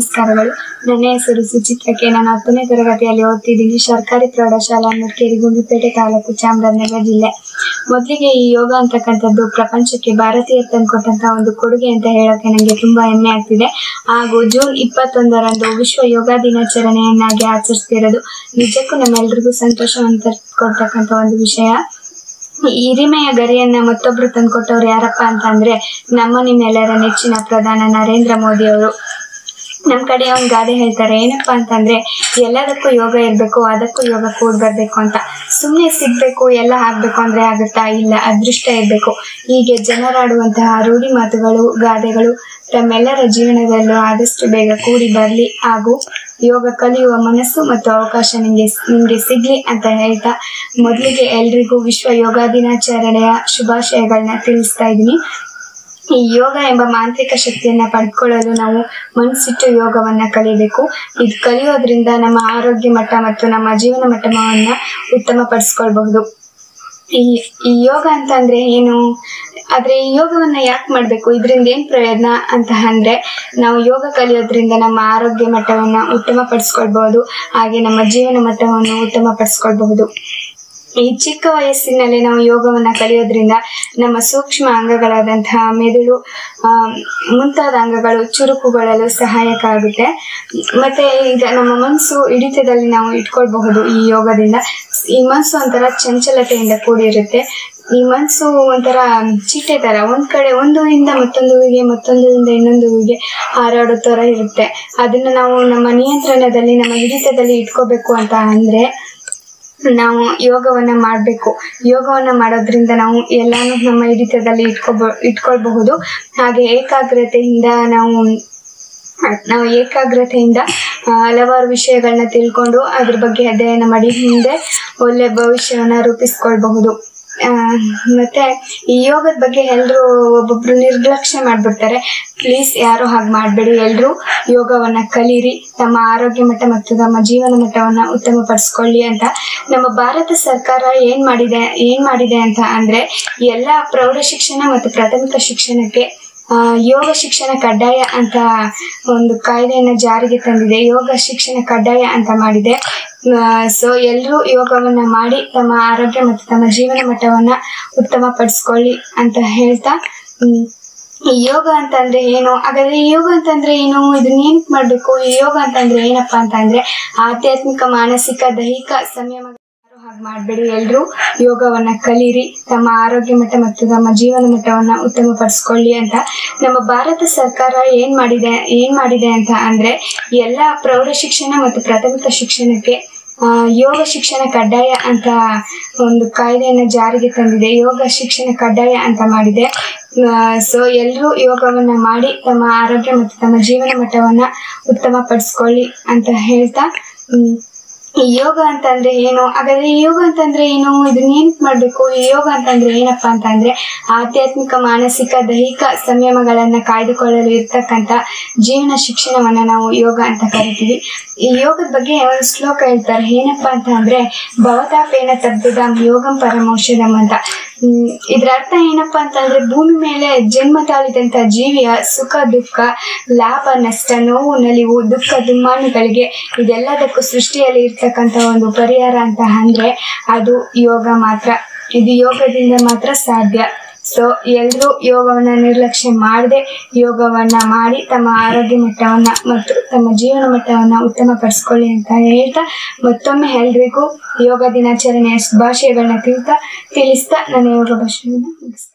ನಮಸ್ಕಾರಗಳು. ನನ್ನ ಹೆಸರು ಸುಚಿತ್ರಕ್ಕೆ. ನಾನು 10ನೇ ತರಗತಿಯಲ್ಲಿ ಓದ್ತಿದ್ದೀನಿ. ಸರ್ಕಾರಿ ಪ್ರೌಢಶಾಲಾ ನುರ್ಕೇರಿ, ಗುಂಡ್ಲುಪೇಟೆ ತಾಲೂಕು, ಚಾಮರಾಜನಗರ ಜಿಲ್ಲೆ. ಮೊದಲಿಗೆ ಈ ಯೋಗ ಅಂತಕ್ಕಂಥದ್ದು ಪ್ರಪಂಚಕ್ಕೆ ಭಾರತೀಯರು ತಂದುಕೊಟ್ಟಂತಹ ಒಂದು ಕೊಡುಗೆ ಅಂತ ಹೇಳೋಕೆ ನನಗೆ ತುಂಬಾ ಹೆಮ್ಮೆ ಆಗ್ತಿದೆ. ಹಾಗೂ ಜೂನ್ 21ರಂದು ವಿಶ್ವ ಯೋಗ ದಿನಾಚರಣೆಯನ್ನಾಗಿ ಆಚರಿಸ್ತಿರೋದು ನಿಜಕ್ಕೂ ನಮ್ಮೆಲ್ರಿಗೂ ಸಂತೋಷವನ್ನು ಕೊಡ್ತಕ್ಕಂಥ ಒಂದು ವಿಷಯ. ಹಿರಿಮೆಯ ಗರಿಯನ್ನ ಮತ್ತೊಬ್ರು ತಂದುಕೊಟ್ಟವ್ರು ಯಾರಪ್ಪ ಅಂತ ಅಂದ್ರೆ ನಿಮ್ಮೆಲ್ಲರ ನೆಚ್ಚಿನ ಪ್ರಧಾನ ನರೇಂದ್ರ ಮೋದಿ ಅವರು. ನಮ್ ಕಡೆ ಒಂದು ಗಾದೆ ಹೇಳ್ತಾರೆ, ಏನಪ್ಪಾ ಅಂತಂದ್ರೆ ಎಲ್ಲದಕ್ಕೂ ಯೋಗ ಇರ್ಬೇಕು, ಅದಕ್ಕೂ ಯೋಗ ಕೂಡ್ ಬರ್ಬೇಕು ಅಂತ. ಸುಮ್ನೆ ಸಿಗ್ಬೇಕು, ಎಲ್ಲ ಆಗ್ಬೇಕು ಅಂದ್ರೆ ಆಗುತ್ತಾ? ಇಲ್ಲ, ಅದೃಷ್ಟ ಇರ್ಬೇಕು. ಹೀಗೆ ಜನರಾಡುವಂತಹ ರೂಢಿ ಮಾತುಗಳು, ಗಾದೆಗಳು ತಮ್ಮೆಲ್ಲರ ಜೀವನದಲ್ಲೂ ಆದಷ್ಟು ಬೇಗ ಕೂಡಿ ಬರ್ಲಿ, ಹಾಗೂ ಯೋಗ ಕಲಿಯುವ ಮನಸ್ಸು ಮತ್ತು ಅವಕಾಶ ನಿಮ್ಗೆ ಸಿಗ್ಲಿ ಅಂತ ಹೇಳ್ತಾ ಮೊದಲಿಗೆ ಎಲ್ರಿಗೂ ವಿಶ್ವ ಯೋಗ ದಿನಾಚರಣೆಯ ಶುಭಾಶಯಗಳನ್ನ ತಿಳಿಸ್ತಾ ಇದ್ದೀನಿ. ಈ ಯೋಗ ಎಂಬ ಮಾಂತ್ರಿಕ ಶಕ್ತಿಯನ್ನ ಪಡ್ಕೊಳ್ಳಲು ನಾವು ಮನಸ್ಸಿಟ್ಟು ಯೋಗವನ್ನ ಕಲಿಬೇಕು. ಇದು ಕಲಿಯೋದ್ರಿಂದ ನಮ್ಮ ಆರೋಗ್ಯ ಮಟ್ಟ ಮತ್ತು ನಮ್ಮ ಜೀವನ ಮಟ್ಟವನ್ನ ಉತ್ತಮ ಪಡಿಸ್ಕೊಳ್ಬಹುದು. ಈ ಯೋಗ ಅಂತ ಅಂದ್ರೆ ಏನು? ಆದ್ರೆ ಈ ಯೋಗವನ್ನ ಯಾಕೆ ಮಾಡ್ಬೇಕು, ಇದರಿಂದ ಏನ್ ಪ್ರಯೋಜನ ಅಂತ ಅಂದ್ರೆ, ನಾವು ಯೋಗ ಕಲಿಯೋದ್ರಿಂದ ನಮ್ಮ ಆರೋಗ್ಯ ಮಟ್ಟವನ್ನ ಉತ್ತಮ ಪಡಿಸ್ಕೊಳ್ಬಹುದು, ಹಾಗೆ ನಮ್ಮ ಜೀವನ ಮಟ್ಟವನ್ನು ಉತ್ತಮ ಪಡಿಸ್ಕೊಳ್ಬಹುದು. ಈ ಚಿಕ್ಕ ವಯಸ್ಸಿನಲ್ಲಿ ನಾವು ಯೋಗವನ್ನ ಕಲಿಯೋದ್ರಿಂದ ನಮ್ಮ ಸೂಕ್ಷ್ಮ ಅಂಗಗಳಾದಂತಹ ಮೆದುಳು ಮುಂತಾದ ಅಂಗಗಳು ಚುರುಕುಗೊಳ್ಳಲು ಸಹಾಯಕ ಆಗುತ್ತೆ. ಮತ್ತೆ ಈಗ ನಮ್ಮ ಮನಸ್ಸು ಹಿಡಿತದಲ್ಲಿ ನಾವು ಇಟ್ಕೊಳ್ಬಹುದು ಈ ಯೋಗದಿಂದ. ಈ ಮನಸ್ಸು ಒಂಥರ ಚಂಚಲತೆಯಿಂದ ಕೂಡಿರುತ್ತೆ. ಈ ಮನಸ್ಸು ಒಂಥರ ಚೀಟೆ ತರ, ಒಂದ್ ಕಡೆ ಒಂದುವಿಂದ ಮತ್ತೊಂದು ಹೂವಿಗೆ, ಮತ್ತೊಂದುವಿಂದ ಇನ್ನೊಂದು ಹೂವಿಗೆ ಹಾರಾಡೋ ತರ ಇರುತ್ತೆ. ಅದನ್ನ ನಾವು ನಮ್ಮ ನಿಯಂತ್ರಣದಲ್ಲಿ, ನಮ್ಮ ಹಿಡಿತದಲ್ಲಿ ಇಟ್ಕೋಬೇಕು ಅಂತ ಅಂದ್ರೆ ನಾವು ಯೋಗವನ್ನ ಮಾಡ್ಬೇಕು. ಯೋಗವನ್ನ ಮಾಡೋದ್ರಿಂದ ನಾವು ಎಲ್ಲಾನು ನಮ್ಮ ಹಿಡಿತದಲ್ಲಿ ಇಟ್ಕೊಳ್ಬಹುದು. ಹಾಗೆ ಏಕಾಗ್ರತೆಯಿಂದ ಹಲವಾರು ವಿಷಯಗಳನ್ನ ತಿಳ್ಕೊಂಡು ಅದ್ರ ಬಗ್ಗೆ ಅಧ್ಯಯನ ಮಾಡಿ ಮುಂದೆ ಒಳ್ಳೆ ಭವಿಷ್ಯವನ್ನ ರೂಪಿಸ್ಕೊಳ್ಬಹುದು. ಮತ್ತೆ ಈ ಯೋಗದ ಬಗ್ಗೆ ಎಲ್ರು ಒಬ್ಬೊಬ್ರು ನಿರ್ಲಕ್ಷ್ಯ ಮಾಡ್ಬಿಡ್ತಾರೆ. ಪ್ಲೀಸ್ ಯಾರು ಹಾಗೆ ಮಾಡ್ಬೇಡಿ. ಎಲ್ರು ಯೋಗವನ್ನ ಕಲೀರಿ, ತಮ್ಮ ಆರೋಗ್ಯ ಮಟ್ಟ ಮತ್ತು ತಮ್ಮ ಜೀವನ ಮಟ್ಟವನ್ನ ಉತ್ತಮ ಪಡಿಸ್ಕೊಳ್ಳಿ ಅಂತ ನಮ್ಮ ಭಾರತ ಸರ್ಕಾರ ಏನ್ ಮಾಡಿದೆ ಅಂತ ಅಂದ್ರೆ, ಎಲ್ಲಾ ಪ್ರೌಢ ಶಿಕ್ಷಣ ಮತ್ತು ಪ್ರಾಥಮಿಕ ಶಿಕ್ಷಣಕ್ಕೆ ಯೋಗ ಶಿಕ್ಷಣ ಕಡ್ಡಾಯ ಅಂತ ಒಂದು ಕಾಯ್ದೆಯನ್ನ ಜಾರಿಗೆ ತಂದಿದೆ. ಯೋಗ ಶಿಕ್ಷಣ ಕಡ್ಡಾಯ ಅಂತ ಮಾಡಿದೆ. ಸೊ ಎಲ್ರೂ ಯೋಗವನ್ನ ಮಾಡಿ ತಮ್ಮ ಆರೋಗ್ಯ ಮತ್ತು ತಮ್ಮ ಜೀವನ ಮಟ್ಟವನ್ನ ಉತ್ತಮ ಪಡಿಸ್ಕೊಳ್ಳಿ ಅಂತ ಹೇಳ್ತಾ, ಈ ಯೋಗ ಅಂತಂದ್ರೆ ಏನು? ಹಾಗಾದ್ರೆ ಈ ಯೋಗ ಅಂತಂದ್ರೆ ಏನು? ಇದನ್ನ ಏನಕ್ಕೆ ಮಾಡ್ಬೇಕು? ಈ ಯೋಗ ಅಂತಂದ್ರೆ ಏನಪ್ಪಾ ಅಂತ ಅಂದ್ರೆ ಆಧ್ಯಾತ್ಮಿಕ, ಮಾನಸಿಕ, ದೈಹಿಕ ಸಂಯಮ. ಹಾಗೆ ಮಾಡ್ಬೇಡಿ. ಎಲ್ರು ಯೋಗವನ್ನ ಕಲೀರಿ, ತಮ್ಮ ಆರೋಗ್ಯ ಮಟ್ಟ ಮತ್ತು ತಮ್ಮ ಜೀವನ ಮಟ್ಟವನ್ನ ಉತ್ತಮ ಪಡಿಸ್ಕೊಳ್ಳಿ ಅಂತ ನಮ್ಮ ಭಾರತ ಸರ್ಕಾರ ಏನ್ ಮಾಡಿದೆ ಅಂತ ಅಂದ್ರೆ, ಎಲ್ಲಾ ಪ್ರೌಢ ಶಿಕ್ಷಣ ಮತ್ತು ಪ್ರಾಥಮಿಕ ಶಿಕ್ಷಣಕ್ಕೆ ಯೋಗ ಶಿಕ್ಷಣ ಕಡ್ಡಾಯ ಅಂತ ಒಂದು ಕಾಯ್ದೆಯನ್ನ ಜಾರಿಗೆ ತಂದಿದೆ. ಯೋಗ ಶಿಕ್ಷಣ ಕಡ್ಡಾಯ ಅಂತ ಮಾಡಿದೆ. ಸೊ ಎಲ್ರೂ ಯೋಗವನ್ನ ಮಾಡಿ ತಮ್ಮ ಆರೋಗ್ಯ ಮತ್ತು ತಮ್ಮ ಜೀವನ ಮಟ್ಟವನ್ನ ಉತ್ತಮ ಪಡಿಸ್ಕೊಳ್ಳಿ ಅಂತ ಹೇಳ್ತಾ, ಈ ಯೋಗ ಅಂತಂದ್ರೆ ಏನು? ಹಾಗಾದ್ರೆ ಈ ಯೋಗ ಅಂತಂದ್ರೆ ಏನು? ಇದನ್ನ ಏನಕ್ಕೆ ಮಾಡ್ಬೇಕು? ಈ ಯೋಗ ಅಂತಂದ್ರೆ ಏನಪ್ಪಾ ಅಂತ ಅಂದ್ರೆ ಆಧ್ಯಾತ್ಮಿಕ, ಮಾನಸಿಕ, ದೈಹಿಕ ಸಂಯಮಗಳನ್ನ ಕಾಯ್ದುಕೊಳ್ಳಲು ಇರ್ತಕ್ಕಂಥ ಜೀವನ ಶಿಕ್ಷಣವನ್ನ ನಾವು ಯೋಗ ಅಂತ ಕರಿತೀವಿ. ಈ ಯೋಗದ ಬಗ್ಗೆ ಒಂದು ಶ್ಲೋಕ ಹೇಳ್ತಾರೆ, ಏನಪ್ಪಾ ಅಂತ ಅಂದ್ರೆ ಭವತಾಪೇನ ತದ್ವಿಧಾಂ ಯೋಗಂ ಪರಮೌಷಧಂ ಅಂತ. ಇದ್ರ ಅರ್ಥ ಏನಪ್ಪಾ ಅಂತಂದ್ರೆ, ಭೂಮಿ ಮೇಲೆ ಜನ್ಮ ತಾಳಿದಂತ ಜೀವಿಯ ಸುಖ ದುಃಖ, ಲಾಭ ನಷ್ಟ, ನೋವು ನಲಿವು, ದುಃಖ ದುಮ್ಮಾನುಗಳಿಗೆ ಇದೆಲ್ಲದಕ್ಕೂ ಸೃಷ್ಟಿಯಲ್ಲಿ ಇರ್ತಕ್ಕಂಥ ಒಂದು ಪರಿಹಾರ ಅಂತ ಅಂದ್ರೆ ಅದು ಯೋಗ ಮಾತ್ರ. ಇದು ಯೋಗದಿಂದ ಮಾತ್ರ ಸಾಧ್ಯ. ಸೊ ಎಲ್ರೂ ಯೋಗವನ್ನ ನಿರ್ಲಕ್ಷ್ಯ ಮಾಡದೆ ಯೋಗವನ್ನ ಮಾಡಿ ತಮ್ಮ ಆರೋಗ್ಯ ಮಟ್ಟವನ್ನ ಮತ್ತು ತಮ್ಮ ಜೀವನ ಮಟ್ಟವನ್ನ ಉತ್ತಮ ಪಡಿಸ್ಕೊಳ್ಳಿ ಅಂತ ಹೇಳ್ತಾ, ಮತ್ತೊಮ್ಮೆ ಎಲ್ರಿಗೂ ಯೋಗ ದಿನಾಚರಣೆಯ ಶುಭಾಶಯಗಳನ್ನ ತಿಳಿಸ್ತಾ ನನ್ನ ಯೋಗ ಭಾಷೆಯನ್ನ ಮುಗಿಸ್ತೀನಿ.